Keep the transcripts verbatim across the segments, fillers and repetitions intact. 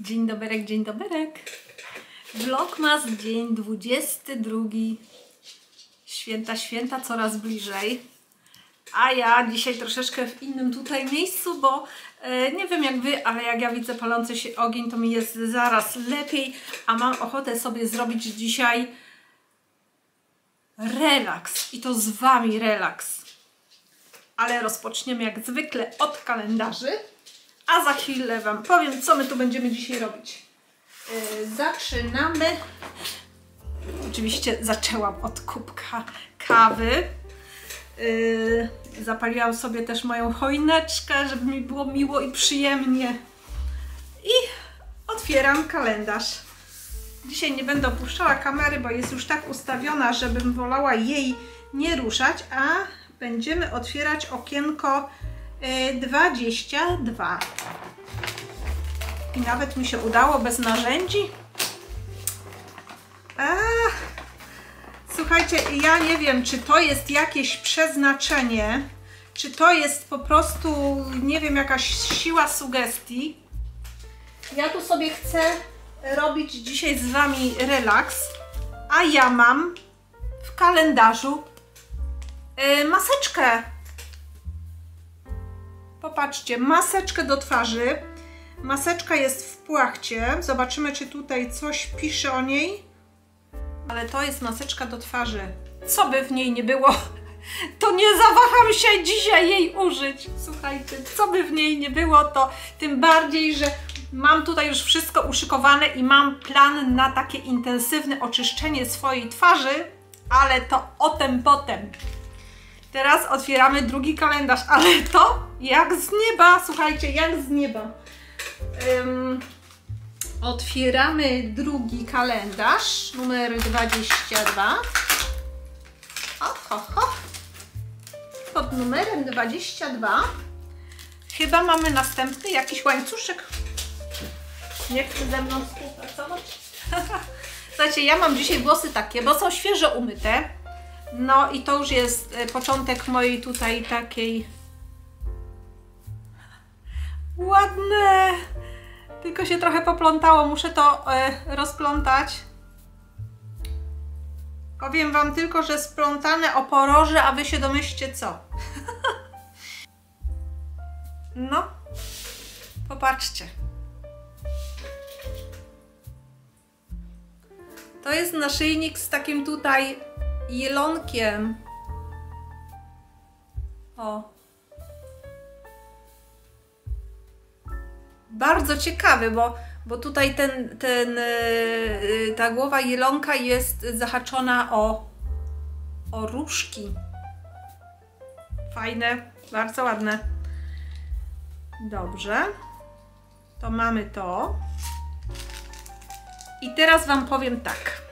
Dzień doberek, dzień doberek. Vlogmas dzień dwudziesty drugi. Święta, święta coraz bliżej. A ja dzisiaj troszeczkę w innym tutaj miejscu, bo e, nie wiem jak wy, ale jak ja widzę palący się ogień, to mi jest zaraz lepiej, a mam ochotę sobie zrobić dzisiaj relaks. I to z wami relaks. Ale rozpoczniemy jak zwykle od kalendarzy. A za chwilę wam powiem, co my tu będziemy dzisiaj robić. Yy, zaczynamy. Oczywiście zaczęłam od kubka kawy. Yy, zapaliłam sobie też moją choineczkę, żeby mi było miło i przyjemnie. I otwieram kalendarz. Dzisiaj nie będę opuszczała kamery, bo jest już tak ustawiona, żebym wolała jej nie ruszać, a będziemy otwierać okienko dwadzieścia dwa. I nawet mi się udało bez narzędzi. A, słuchajcie, ja nie wiem, czy to jest jakieś przeznaczenie, czy to jest po prostu, nie wiem, jakaś siła sugestii. Ja tu sobie chcę robić dzisiaj z wami relaks, a ja mam w kalendarzu yy, maseczkę. Popatrzcie, maseczkę do twarzy. Maseczka jest w płachcie. Zobaczymy, czy tutaj coś pisze o niej. Ale to jest maseczka do twarzy. Co by w niej nie było, to nie zawaham się dzisiaj jej użyć. Słuchajcie, co by w niej nie było, to tym bardziej, że mam tutaj już wszystko uszykowane i mam plan na takie intensywne oczyszczenie swojej twarzy, ale to o tym potem. Teraz otwieramy drugi kalendarz, ale to jak z nieba, słuchajcie, jak z nieba. Um, otwieramy drugi kalendarz, numer dwadzieścia dwa. Hop, hop, hop. Pod numerem dwadzieścia dwa chyba mamy następny jakiś łańcuszek. Nie chce ze mną współpracować. Słuchajcie, ja mam dzisiaj włosy takie, bo są świeżo umyte. No i to już jest początek mojej tutaj takiej... Ładne! Tylko się trochę poplątało, muszę to e, rozplątać. Powiem wam tylko, że splątane o poroże, a wy się domyślcie co. No, popatrzcie. To jest naszyjnik z takim tutaj jelonkiem. O. Bardzo ciekawy, bo, bo tutaj ten, ten, yy, ta głowa jelonka jest zahaczona o, o różki. Fajne, bardzo ładne. Dobrze. To mamy to. I teraz wam powiem tak.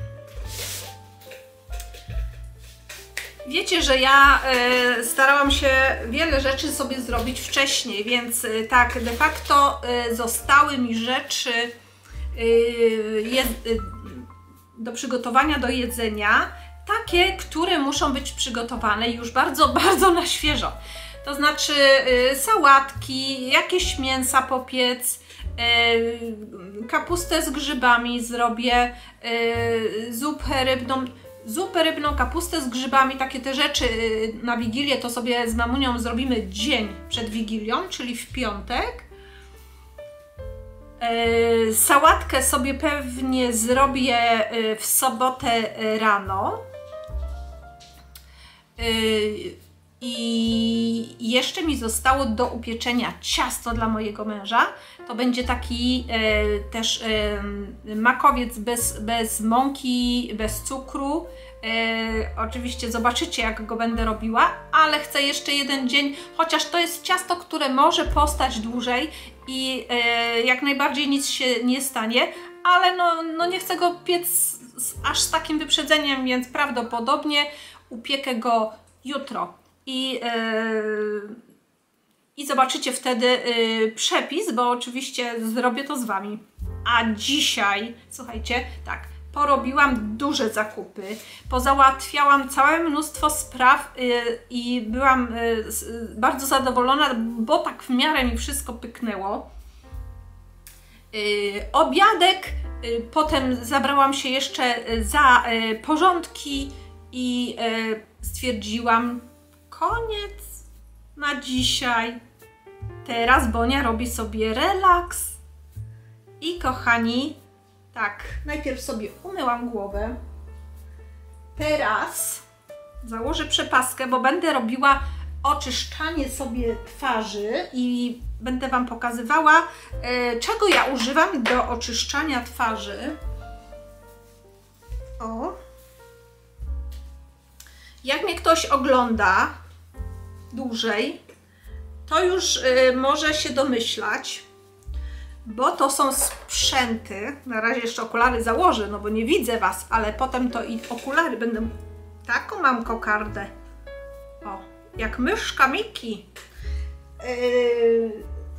Wiecie, że ja y, starałam się wiele rzeczy sobie zrobić wcześniej, więc y, tak, de facto y, zostały mi rzeczy y, je, y, do przygotowania do jedzenia, takie, które muszą być przygotowane już bardzo, bardzo na świeżo. To znaczy y, sałatki, jakieś mięsa popiec, y, kapustę z grzybami zrobię, y, zupę rybną. Zupę rybną, kapustę z grzybami, takie te rzeczy na Wigilię to sobie z mamunią zrobimy dzień przed Wigilią, czyli w piątek. Yy, sałatkę sobie pewnie zrobię w sobotę rano. Yy, I jeszcze mi zostało do upieczenia ciasto dla mojego męża. To będzie taki e, też e, makowiec bez, bez mąki, bez cukru. E, oczywiście zobaczycie, jak go będę robiła, ale chcę jeszcze jeden dzień, chociaż to jest ciasto, które może postać dłużej i e, jak najbardziej nic się nie stanie, ale no, no nie chcę go piec z, aż z takim wyprzedzeniem, więc prawdopodobnie upiekę go jutro. I, yy, I zobaczycie wtedy yy, przepis, bo oczywiście zrobię to z wami. A dzisiaj, słuchajcie, tak, porobiłam duże zakupy, pozałatwiałam całe mnóstwo spraw yy, i byłam yy, bardzo zadowolona, bo tak w miarę mi wszystko pyknęło. obiadek, potem zabrałam się jeszcze za porządki i stwierdziłam, koniec na dzisiaj. Teraz Bonia robi sobie relaks. I kochani, tak, najpierw sobie umyłam głowę. Teraz założę przepaskę, bo będę robiła oczyszczanie sobie twarzy i będę Wam pokazywała, e, czego ja używam do oczyszczania twarzy. O. Jak mnie ktoś ogląda dłużej, to już e, może się domyślać, bo to są sprzęty. Na razie jeszcze okulary założę, no bo nie widzę Was, ale potem to i okulary będą. Taką mam kokardę. O, jak myszka Miki. Yy...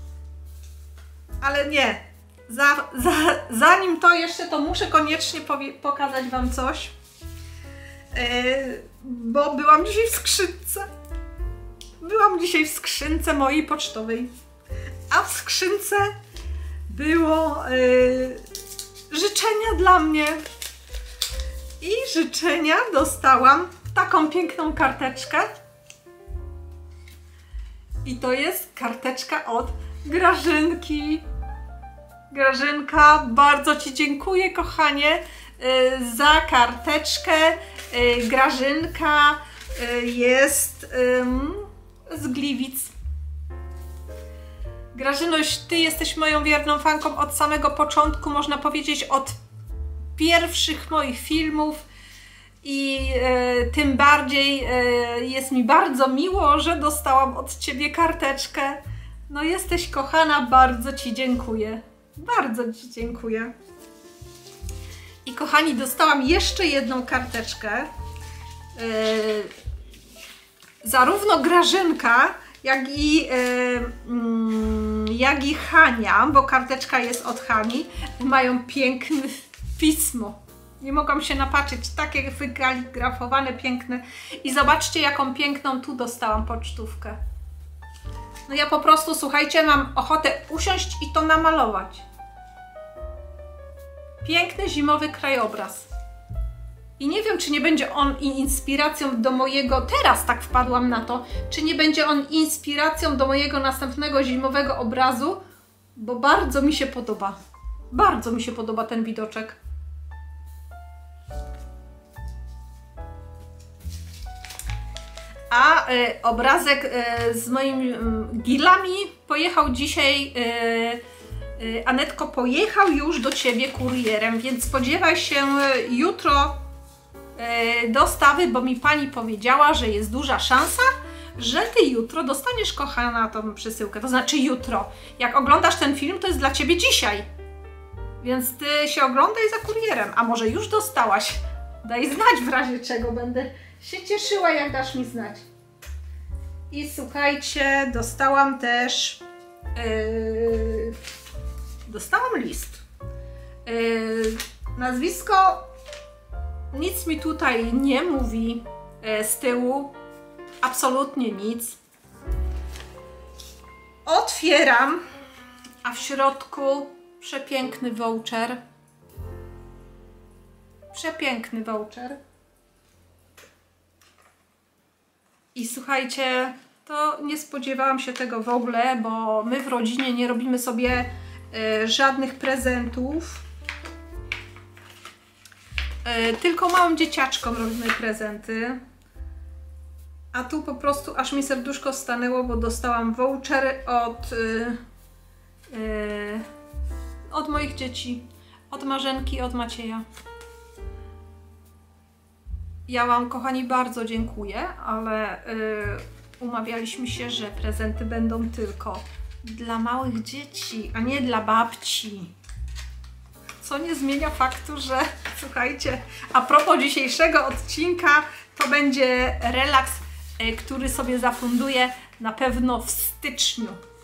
Ale nie. Za, za, zanim to jeszcze, to muszę koniecznie pokazać Wam coś. Yy, bo byłam dzisiaj w skrzynce. Byłam dzisiaj w skrzynce mojej pocztowej. A w skrzynce było yy, życzenia dla mnie. I życzenia dostałam taką piękną karteczkę. I to jest karteczka od Grażynki. Grażynka, bardzo Ci dziękuję, kochanie, yy, za karteczkę. Yy, Grażynka yy, jest yy, z Gliwic. Grażynoś, Ty jesteś moją wierną fanką od samego początku, można powiedzieć od pierwszych moich filmów i e, tym bardziej e, jest mi bardzo miło, że dostałam od Ciebie karteczkę. No jesteś kochana, bardzo Ci dziękuję. Bardzo Ci dziękuję. I kochani, dostałam jeszcze jedną karteczkę. E, zarówno Grażynka, jak i, e, mm, jak i Hania, bo karteczka jest od Hani, mają piękne pismo. Nie mogłam się napatrzeć, takie wykaligrafowane, piękne. I zobaczcie, jaką piękną tu dostałam pocztówkę. No ja po prostu, słuchajcie, mam ochotę usiąść i to namalować. Piękny zimowy krajobraz. I nie wiem, czy nie będzie on inspiracją do mojego, teraz tak wpadłam na to, czy nie będzie on inspiracją do mojego następnego zimowego obrazu, bo bardzo mi się podoba. Bardzo mi się podoba ten widoczek. A y, obrazek y, z moimi y, gilami pojechał dzisiaj, y, y, Anetko, pojechał już do Ciebie kurierem, więc spodziewaj się y, jutro y, dostawy, bo mi Pani powiedziała, że jest duża szansa, że Ty jutro dostaniesz, kochana, tą przesyłkę. To znaczy jutro. Jak oglądasz ten film, to jest dla Ciebie dzisiaj. Więc Ty się oglądaj za kurierem. A może już dostałaś? Daj znać w razie czego, będę się cieszyła, jak dasz mi znać. I słuchajcie, dostałam też yy, dostałam list. Yy, nazwisko nic mi tutaj nie mówi yy, z tyłu. Absolutnie nic. Otwieram, a w środku przepiękny voucher. Przepiękny voucher. I słuchajcie, to nie spodziewałam się tego w ogóle, bo my w rodzinie nie robimy sobie y, żadnych prezentów. Y, tylko małym dzieciaczkom robimy prezenty. A tu po prostu aż mi serduszko stanęło, bo dostałam voucher od, y, y, od moich dzieci. Od Marzenki, od Macieja. Ja Wam, kochani, bardzo dziękuję, ale y, umawialiśmy się, że prezenty będą tylko dla małych dzieci, a nie dla babci. Co nie zmienia faktu, że słuchajcie, a propos dzisiejszego odcinka, to będzie relaks, y, który sobie zafunduję na pewno w styczniu.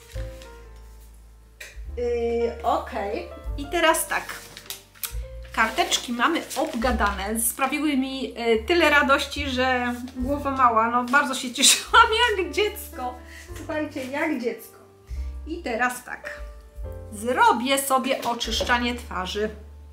Yy, Okej, okay. I teraz tak. Karteczki mamy obgadane, sprawiły mi y, tyle radości, że głowa mała, no bardzo się cieszyłam jak dziecko. Słuchajcie, jak dziecko. I teraz tak, zrobię sobie oczyszczanie twarzy.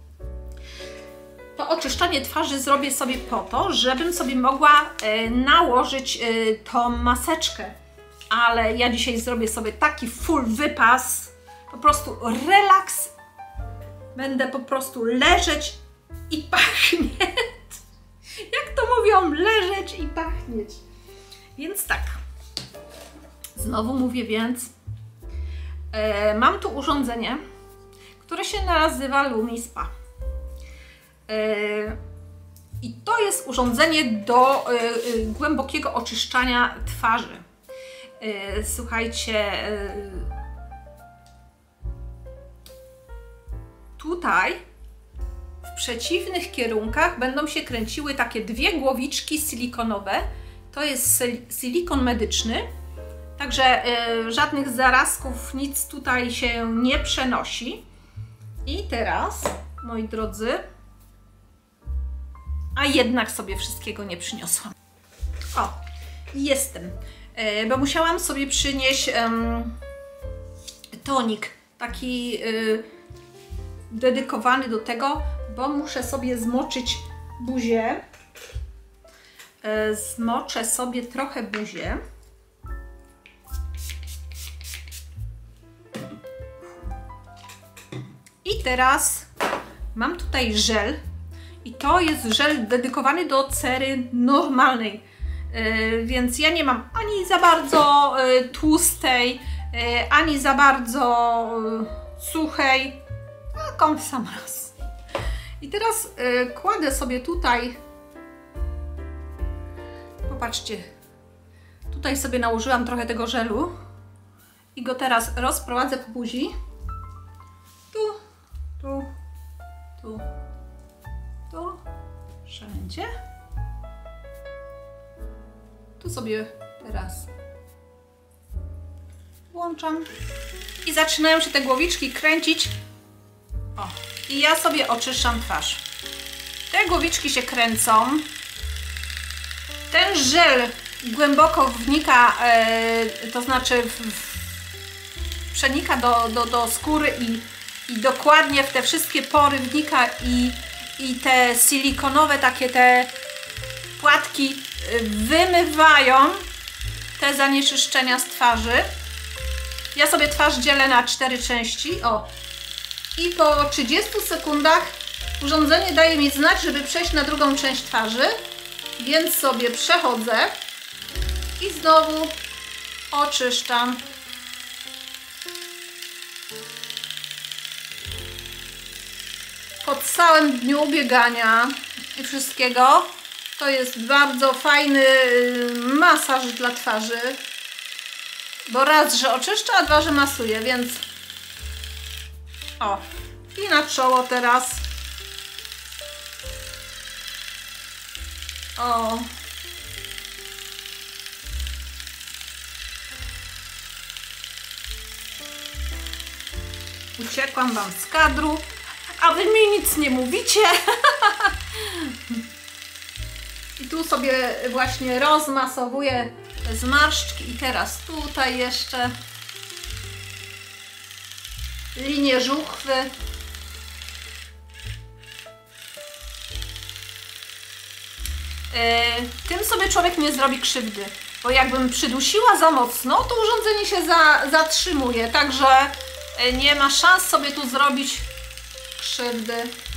To oczyszczanie twarzy zrobię sobie po to, żebym sobie mogła e, nałożyć e, tą maseczkę. Ale ja dzisiaj zrobię sobie taki full wypas, po prostu relaks. Będę po prostu leżeć i pachnieć. Jak to mówią, leżeć i pachnieć. Więc tak, znowu mówię więc, e, mam tu urządzenie, które się nazywa LumiSpa. E, I to jest urządzenie do e, e, głębokiego oczyszczania twarzy. E, słuchajcie, e, tutaj w przeciwnych kierunkach będą się kręciły takie dwie głowiczki silikonowe. To jest silikon medyczny, także y, żadnych zarazków, nic tutaj się nie przenosi. I teraz, moi drodzy, a jednak sobie wszystkiego nie przyniosłam. O, jestem, y, bo musiałam sobie przynieść y, tonik, taki y, dedykowany do tego, bo muszę sobie zmoczyć buzię. Zmoczę sobie trochę buzię. I teraz mam tutaj żel. I to jest żel dedykowany do cery normalnej. Yy, więc ja nie mam ani za bardzo yy, tłustej, yy, ani za bardzo yy, suchej. Taką w sam raz. I teraz yy, kładę sobie tutaj. Popatrzcie, tutaj sobie nałożyłam trochę tego żelu i go teraz rozprowadzę po buzi. Tu, tu, tu, tu, wszędzie. Tu sobie teraz włączam i zaczynają się te głowiczki kręcić. O, i ja sobie oczyszczam twarz. Te głowiczki się kręcą. Ten żel głęboko wnika, e, to znaczy w, w, przenika do, do, do skóry i, i dokładnie w te wszystkie pory wnika i, i te silikonowe takie te płatki wymywają te zanieczyszczenia z twarzy. Ja sobie twarz dzielę na cztery części. O. I po trzydziestu sekundach urządzenie daje mi znać, żeby przejść na drugą część twarzy. Więc sobie przechodzę i znowu oczyszczam. Po całym dniu biegania i wszystkiego to jest bardzo fajny masaż dla twarzy. Bo raz, że oczyszcza, a dwa, że masuje, więc o, i na czoło teraz. O. Uciekłam wam z kadru, a wy mi nic nie mówicie. I tu sobie właśnie rozmasowuję te zmarszczki i teraz tutaj jeszcze linię żuchwy. Tym sobie człowiek nie zrobi krzywdy, bo jakbym przydusiła za mocno, to urządzenie się za, zatrzymuje, także nie ma szans sobie tu zrobić krzywdy.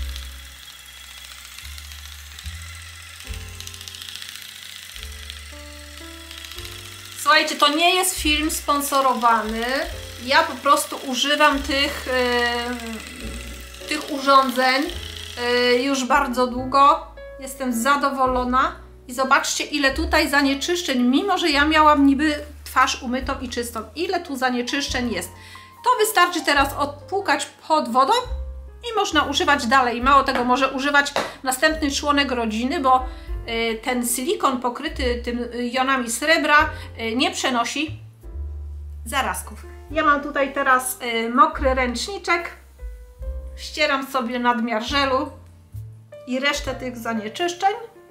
Słuchajcie, to nie jest film sponsorowany, ja po prostu używam tych, yy, tych urządzeń yy, już bardzo długo. Jestem zadowolona i zobaczcie, ile tutaj zanieczyszczeń, mimo że ja miałam niby twarz umytą i czystą, ile tu zanieczyszczeń jest. To wystarczy teraz odpłukać pod wodą i można używać dalej. Mało tego, może używać następny członek rodziny, bo y, ten silikon pokryty tym jonami srebra y, nie przenosi zarazków. Ja mam tutaj teraz y, mokry ręczniczek, ścieram sobie nadmiar żelu i resztę tych zanieczyszczeń.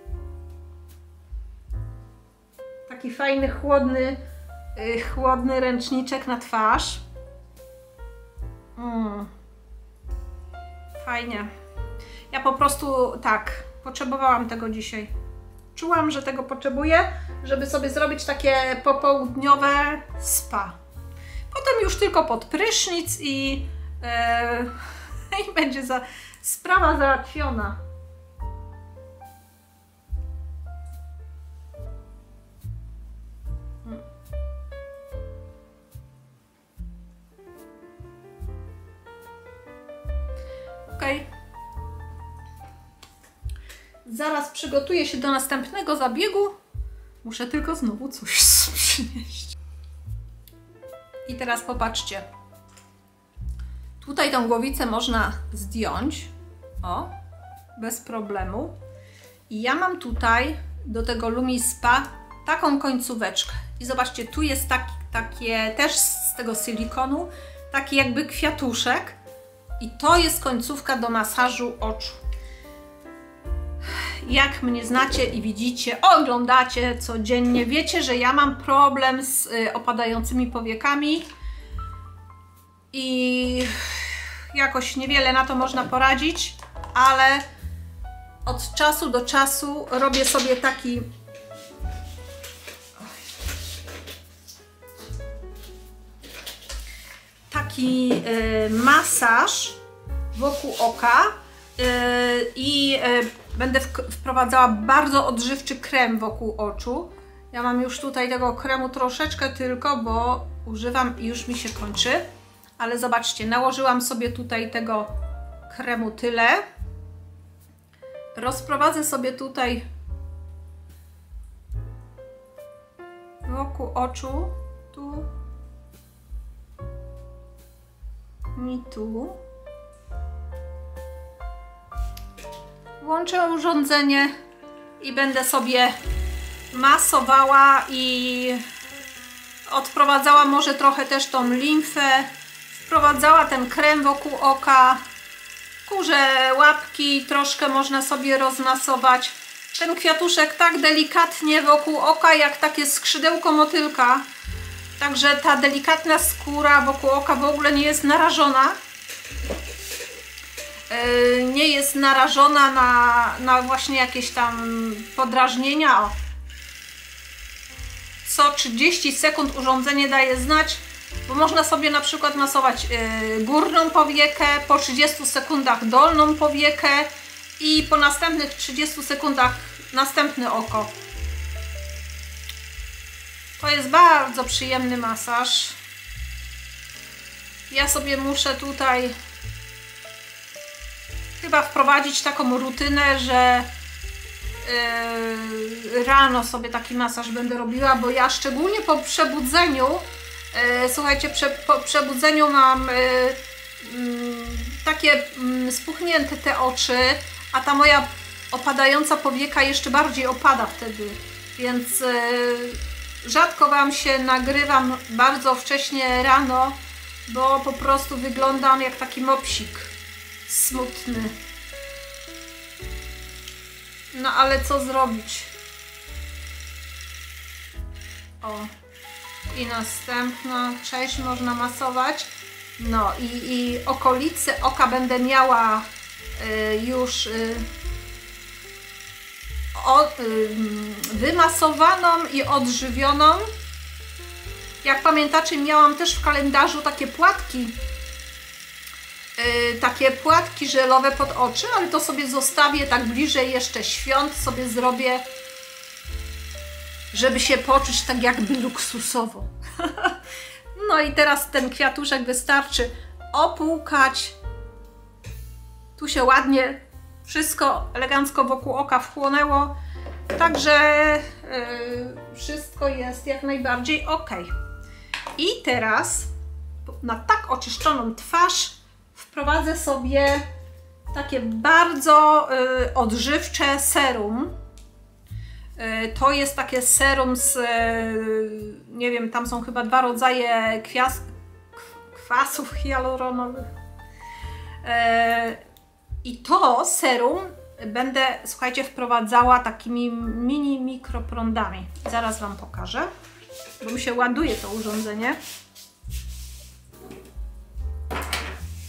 Taki fajny, chłodny, yy, chłodny ręczniczek na twarz. Mm. Fajnie. Ja po prostu tak, potrzebowałam tego dzisiaj. Czułam, że tego potrzebuję, żeby sobie zrobić takie popołudniowe spa. Potem już tylko pod prysznic i, yy, i będzie za, sprawa załatwiona. Okej. Zaraz przygotuję się do następnego zabiegu. Muszę tylko znowu coś przynieść. I teraz popatrzcie. Tutaj tą głowicę można zdjąć. O, bez problemu. I ja mam tutaj do tego Lumi Spa taką końcóweczkę. I zobaczcie, tu jest taki, takie też z tego silikonu, taki jakby kwiatuszek. I to jest końcówka do masażu oczu. Jak mnie znacie i widzicie, oglądacie codziennie, wiecie, że ja mam problem z opadającymi powiekami i jakoś niewiele na to można poradzić, ale od czasu do czasu robię sobie taki taki y, masaż wokół oka y, i y, będę wprowadzała bardzo odżywczy krem wokół oczu. Ja mam już tutaj tego kremu troszeczkę tylko, bo używam i już mi się kończy. Ale zobaczcie, nałożyłam sobie tutaj tego kremu tyle. Rozprowadzę sobie tutaj wokół oczu, tu i tu. Włączę urządzenie i będę sobie masowała i odprowadzała może trochę też tą limfę, wprowadzała ten krem wokół oka, kurze łapki troszkę można sobie rozmasować. Ten kwiatuszek tak delikatnie wokół oka, jak takie skrzydełko motylka. Także ta delikatna skóra wokół oka w ogóle nie jest narażona. Yy, nie jest narażona na, na właśnie jakieś tam podrażnienia. O. Co trzydzieści sekund urządzenie daje znać, bo można sobie na przykład masować yy, górną powiekę, po trzydziestu sekundach dolną powiekę i po następnych trzydziestu sekundach następne oko. To jest bardzo przyjemny masaż. Ja sobie muszę tutaj chyba wprowadzić taką rutynę, że yy, rano sobie taki masaż będę robiła, bo ja szczególnie po przebudzeniu, yy, słuchajcie, prze, po przebudzeniu mam yy, yy, takie yy, spuchnięte te oczy, a ta moja opadająca powieka jeszcze bardziej opada wtedy, więc yy, rzadko Wam się nagrywam bardzo wcześnie rano, bo po prostu wyglądam jak taki mopsik smutny. No ale co zrobić? O, i następna część można masować. No i, i okolice oka będę miała y, już y, o, y, wymasowaną i odżywioną. Jak pamiętacie, miałam też w kalendarzu takie płatki, yy, takie płatki żelowe pod oczy, ale to sobie zostawię tak bliżej jeszcze świąt, sobie zrobię, żeby się poczuć tak jakby luksusowo. No i teraz ten kwiatuszek wystarczy opłukać. Tu się ładnie wszystko elegancko wokół oka wchłonęło, także yy, wszystko jest jak najbardziej ok. I teraz na tak oczyszczoną twarz wprowadzę sobie takie bardzo y, odżywcze serum. Y, to jest takie serum z, y, nie wiem, tam są chyba dwa rodzaje kwias, kwasów hialuronowych. Y, I to serum będę, słuchajcie, wprowadzała takimi mini mikroprądami. Zaraz Wam pokażę, bo mi się ładuje to urządzenie.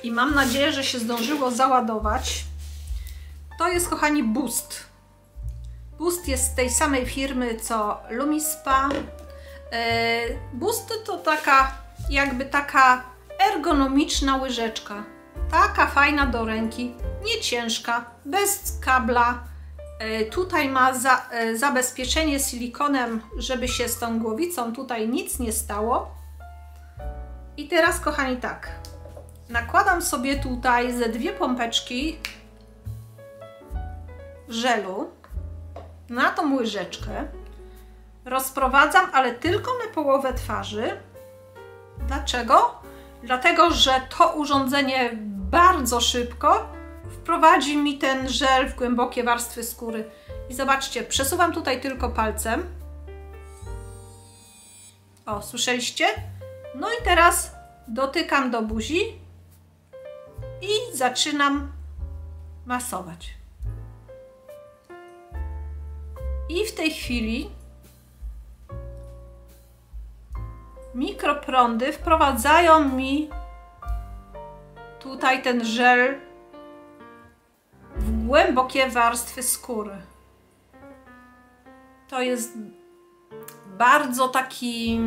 i mam nadzieję, że się zdążyło załadować. To jest, kochani, Boost. Boost jest z tej samej firmy co LumiSpa. Boost to taka, jakby taka ergonomiczna łyżeczka. Taka fajna do ręki, nie ciężka, bez kabla. Tutaj ma za, zabezpieczenie silikonem, żeby się z tą głowicą tutaj nic nie stało. I teraz, kochani, tak. Nakładam sobie tutaj ze dwie pompeczki żelu na tą łyżeczkę. Rozprowadzam, ale tylko na połowę twarzy. Dlaczego? Dlatego, że to urządzenie bardzo szybko wprowadzi mi ten żel w głębokie warstwy skóry. I zobaczcie, przesuwam tutaj tylko palcem. O, słyszeliście? No i teraz dotykam do buzi i zaczynam masować. I w tej chwili mikroprądy wprowadzają mi tutaj ten żel w głębokie warstwy skóry. To jest bardzo taki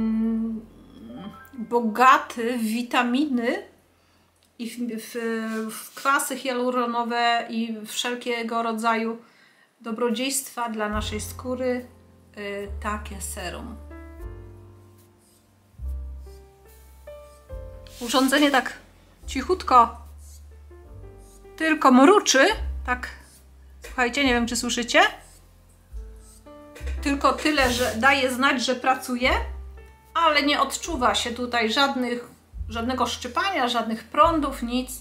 bogaty w witaminy i w, w, w kwasy hialuronowe i wszelkiego rodzaju dobrodziejstwa dla naszej skóry yy, takie serum. Urządzenie tak cichutko tylko mruczy, tak, słuchajcie, nie wiem, czy słyszycie, tylko tyle, że daje znać, że pracuje, ale nie odczuwa się tutaj żadnych, żadnego szczypania, żadnych prądów, nic.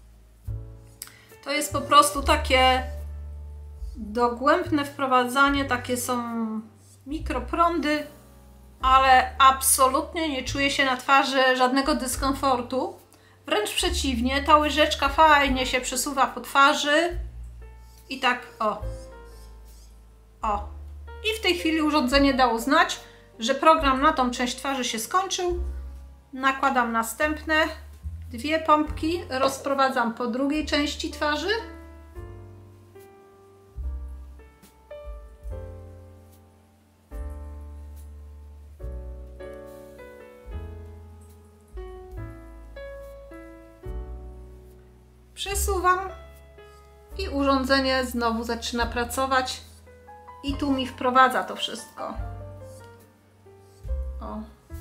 To jest po prostu takie dogłębne wprowadzanie, takie są mikroprądy, ale absolutnie nie czuję się na twarzy żadnego dyskomfortu. Wręcz przeciwnie, ta łyżeczka fajnie się przesuwa po twarzy i tak, o, o. I w tej chwili urządzenie dało znać, że program na tą część twarzy się skończył. Nakładam następne dwie pompki, rozprowadzam po drugiej części twarzy. Przesuwam i urządzenie znowu zaczyna pracować i tu mi wprowadza to wszystko. O.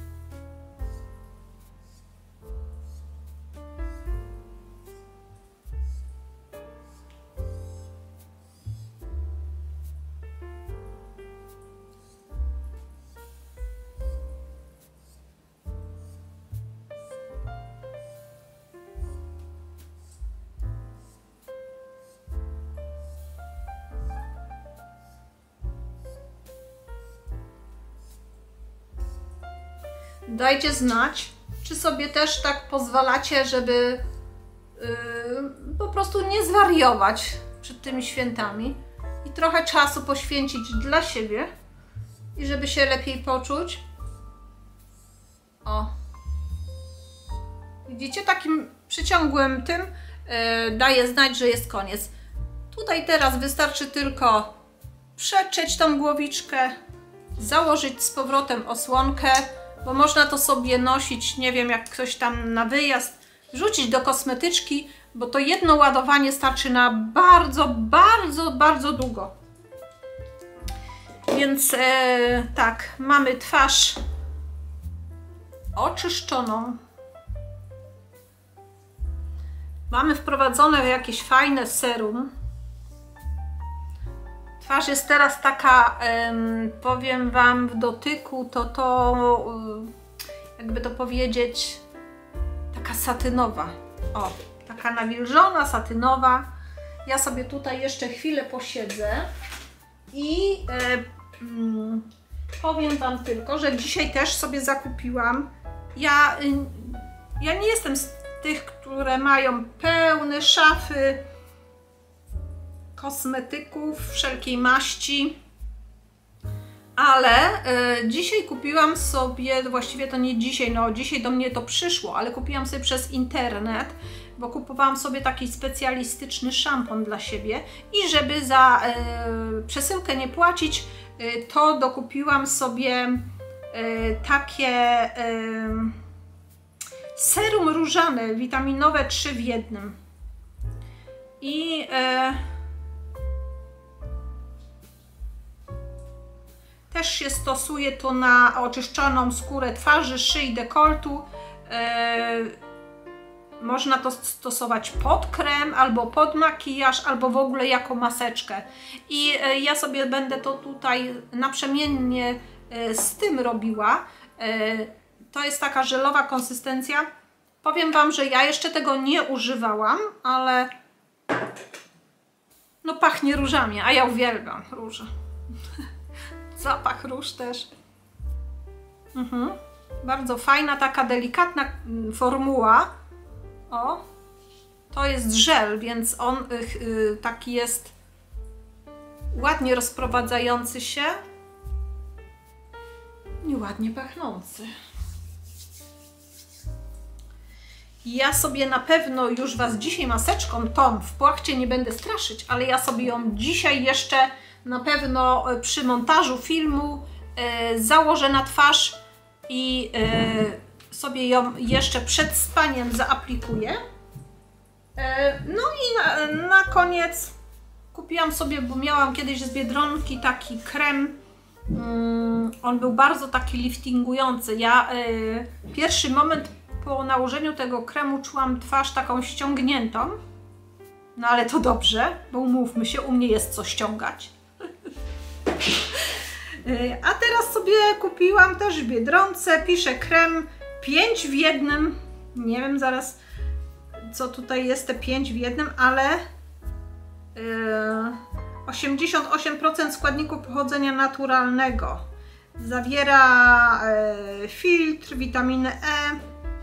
Dajcie znać, czy sobie też tak pozwalacie, żeby yy, po prostu nie zwariować przed tymi świętami i trochę czasu poświęcić dla siebie i żeby się lepiej poczuć. O. Widzicie, takim przyciągłym tym yy, daje znać, że jest koniec. Tutaj teraz wystarczy tylko przetrzeć tą głowiczkę, założyć z powrotem osłonkę, bo można to sobie nosić, nie wiem, jak ktoś tam na wyjazd, wrzucić do kosmetyczki, bo to jedno ładowanie starczy na bardzo, bardzo, bardzo długo. Więc e, tak, mamy twarz oczyszczoną. Mamy wprowadzone jakieś fajne serum. Twarz jest teraz taka, um, powiem Wam, w dotyku to to, um, jakby to powiedzieć, taka satynowa. O, taka nawilżona, satynowa. Ja sobie tutaj jeszcze chwilę posiedzę i e, um, powiem Wam tylko, że dzisiaj też sobie zakupiłam. Ja, y, ja nie jestem z tych, które mają pełne szafy kosmetyków wszelkiej maści, ale y, dzisiaj kupiłam sobie, właściwie to nie dzisiaj, no dzisiaj do mnie to przyszło, ale kupiłam sobie przez internet bo kupowałam sobie taki specjalistyczny szampon dla siebie i żeby za e, przesyłkę nie płacić, e, to dokupiłam sobie e, takie e, serum różane, witaminowe trzy w jednym. I e, też się stosuje to na oczyszczoną skórę twarzy, szyi, dekoltu. E, można to stosować pod krem, albo pod makijaż, albo w ogóle jako maseczkę. I e, ja sobie będę to tutaj naprzemiennie e, z tym robiła. E, to jest taka żelowa konsystencja. Powiem Wam, że ja jeszcze tego nie używałam, ale no pachnie różami, a ja uwielbiam róże. Zapach róż też. Mhm. Bardzo fajna, taka delikatna formuła. O, to jest żel, więc on y, y, taki jest ładnie rozprowadzający się i ładnie pachnący. Ja sobie na pewno już Was dzisiaj maseczką tą w płachcie nie będę straszyć, ale ja sobie ją dzisiaj jeszcze na pewno przy montażu filmu e, założę na twarz i e, sobie ją jeszcze przed spaniem zaaplikuję. E, no i na, na koniec kupiłam sobie, bo miałam kiedyś z Biedronki taki krem. Mm, on był bardzo taki liftingujący. Ja e, pierwszy moment po nałożeniu tego kremu czułam twarz taką ściągniętą. No ale to dobrze, bo umówmy się, u mnie jest co ściągać. A teraz sobie kupiłam też w Biedronce, pisze krem pięć w jednym. Nie wiem zaraz, co tutaj jest te pięć w jednym, ale yy, osiemdziesiąt osiem procent składników pochodzenia naturalnego. Zawiera yy, filtr, witaminę E,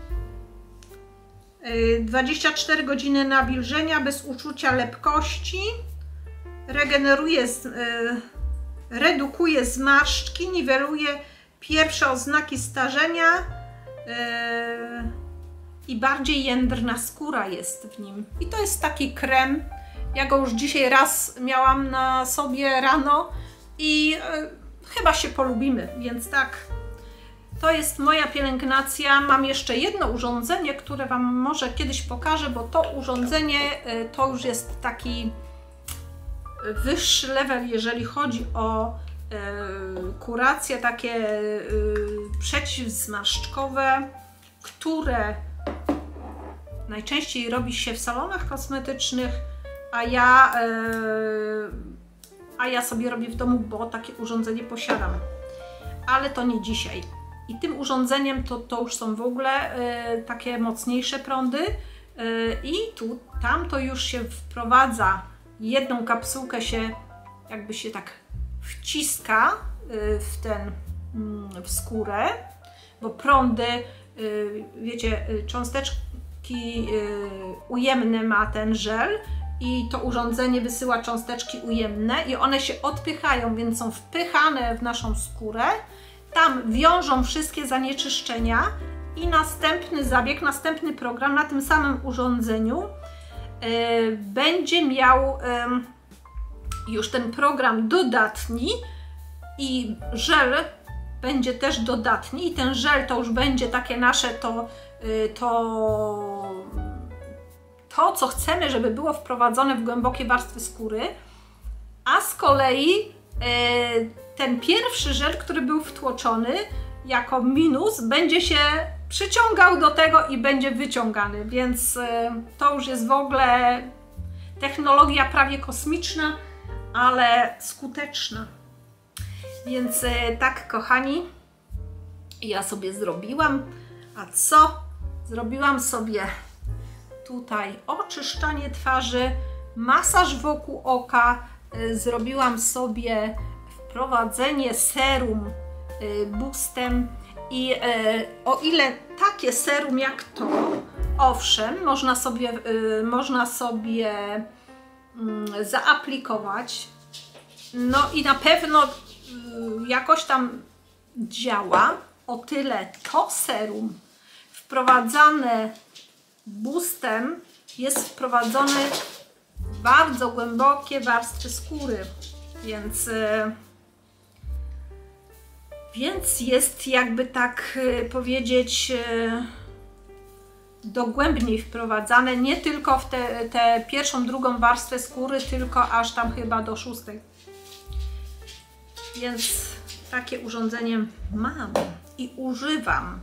yy, dwadzieścia cztery godziny nawilżenia bez uczucia lepkości, regeneruje z, yy, redukuje zmarszczki, niweluje pierwsze oznaki starzenia yy, i bardziej jędrna skóra jest w nim. I to jest taki krem, ja go już dzisiaj raz miałam na sobie rano i yy, chyba się polubimy, więc tak. To jest moja pielęgnacja. Mam jeszcze jedno urządzenie, które Wam może kiedyś pokażę, bo to urządzenie yy, to już jest taki wyższy level, jeżeli chodzi o e, kuracje takie e, przeciwzmarszczkowe, które najczęściej robi się w salonach kosmetycznych, a ja, e, a ja sobie robię w domu, bo takie urządzenie posiadam. Ale to nie dzisiaj. I tym urządzeniem to, to już są w ogóle e, takie mocniejsze prądy e, i tu, tam to już się wprowadza. Jedną kapsułkę się jakby się tak wciska w ten, w skórę, bo prądy, wiecie, cząsteczki ujemne ma ten żel i to urządzenie wysyła cząsteczki ujemne i one się odpychają, więc są wpychane w naszą skórę, tam wiążą wszystkie zanieczyszczenia i następny zabieg, następny program na tym samym urządzeniu Yy, będzie miał yy, już ten program dodatni i żel będzie też dodatni i ten żel to już będzie takie nasze to, yy, to, to co chcemy, żeby było wprowadzone w głębokie warstwy skóry, a z kolei yy, ten pierwszy żel, który był wtłoczony jako minus, będzie się przyciągał do tego i będzie wyciągany, więc y, to już jest w ogóle technologia prawie kosmiczna, ale skuteczna. Więc y, tak, kochani, ja sobie zrobiłam, a co? Zrobiłam sobie tutaj oczyszczanie twarzy, masaż wokół oka, y, zrobiłam sobie wprowadzenie serum y, boostem. I e, o ile takie serum jak to, owszem, można sobie, y, można sobie y, zaaplikować, no i na pewno y, jakoś tam działa, o tyle to serum wprowadzane boostem jest wprowadzony bardzo głębokie warstwy skóry, więc, więc jest jakby tak powiedzieć dogłębniej wprowadzane, nie tylko w tę te pierwszą, drugą warstwę skóry, tylko aż tam chyba do szóstej. Więc takie urządzenie mam i używam.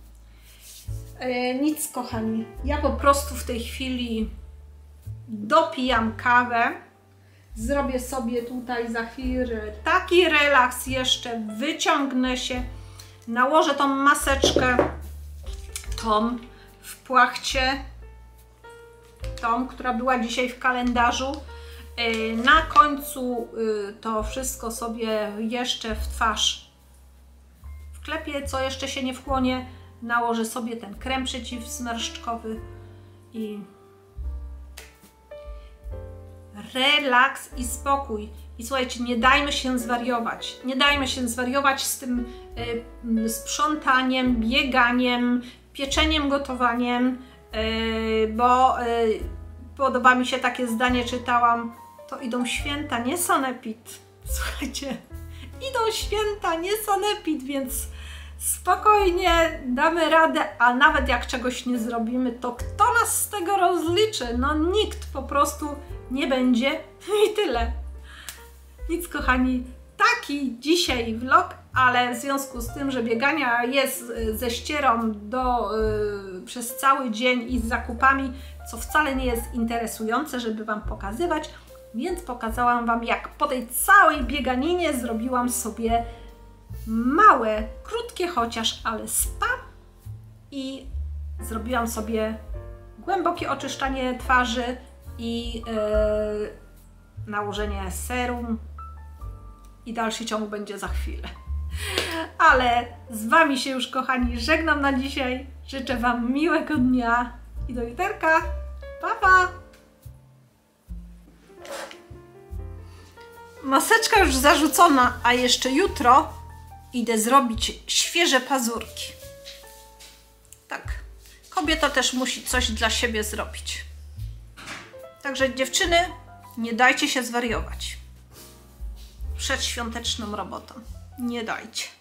E, nic, kochani, ja po prostu w tej chwili dopijam kawę, zrobię sobie tutaj za chwilę taki relaks jeszcze, wyciągnę się, nałożę tą maseczkę, tą w płachcie, tą, która była dzisiaj w kalendarzu. Na końcu to wszystko sobie jeszcze w twarz wklepię, co jeszcze się nie wchłonie, nałożę sobie ten krem przeciwzmarszczkowy i relaks i spokój. I słuchajcie, nie dajmy się zwariować. Nie dajmy się zwariować z tym y, sprzątaniem, bieganiem, pieczeniem, gotowaniem, y, bo y, podoba mi się takie zdanie, czytałam, to idą święta, nie sanepid. Słuchajcie, idą święta, nie sanepid, więc spokojnie damy radę, a nawet jak czegoś nie zrobimy, to kto nas z tego rozliczy? No nikt, po prostu nie będzie i tyle. Nic, kochani, taki dzisiaj vlog, ale w związku z tym, że biegania jest ze ścierą do, yy, przez cały dzień i z zakupami, co wcale nie jest interesujące, żeby Wam pokazywać, więc pokazałam Wam, jak po tej całej bieganinie zrobiłam sobie małe, krótkie chociaż, ale spa i zrobiłam sobie głębokie oczyszczanie twarzy i yy, nałożenie serum i dalszy ciąg będzie za chwilę. Ale z Wami się już, kochani, żegnam na dzisiaj. Życzę Wam miłego dnia i do juterka. Pa, pa! Maseczka już zarzucona, a jeszcze jutro idę zrobić świeże pazurki. Tak, kobieta też musi coś dla siebie zrobić. Także dziewczyny, nie dajcie się zwariować przed świąteczną robotą. Nie dajcie.